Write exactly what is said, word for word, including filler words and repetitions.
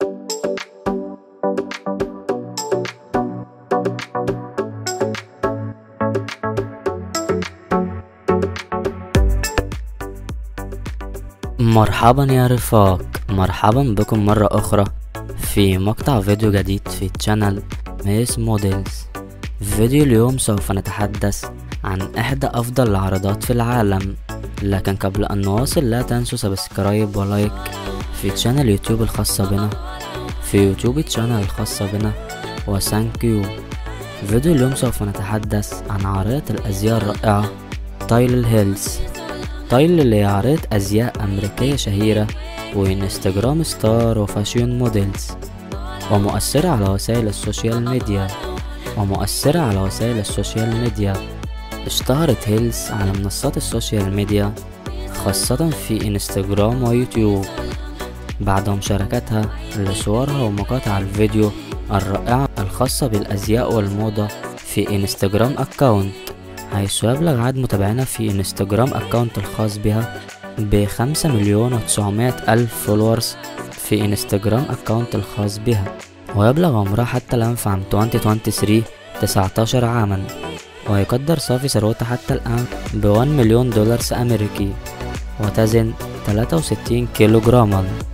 مرحبا يا رفاق، مرحبا بكم مرة أخرى في مقطع فيديو جديد في تشانل ميس موديلز. في فيديو اليوم سوف نتحدث عن إحدى أفضل العرضات في العالم، لكن قبل أن نواصل لا تنسوا سبسكرايب ولايك في تشانل يوتيوب الخاصة بنا في يوتيوب تشانل الخاصة بنا وثانك يو. فيديو اليوم سوف نتحدث عن عارضة الأزياء الرائعة تايل هيلز. تايل اللي هي عارضة أزياء أمريكية شهيرة وإنستجرام ستار وفاشيون موديلز، ومؤثرة على وسائل السوشيال ميديا ومؤثرة على وسائل السوشيال ميديا اشتهرت هيلز على منصات السوشيال ميديا خاصة في انستجرام ويوتيوب بعد مشاركتها لصورها ومقاطع الفيديو الرائعة الخاصة بالأزياء والموضة في انستجرام اكاونت، حيث يبلغ عدد متابعينها في انستجرام اكاونت الخاص بها بخمسة مليون وتسعمائة ألف فولورز في انستجرام اكاونت الخاص بها، ويبلغ عمرها حتى الآن في عام ألفين وثلاثة وعشرين تسعتاشر عاما، ويقدر صافي ثروتها حتى الآن بواحد مليون دولار أمريكي، وتزن ثلاثة وستين كيلو جراما.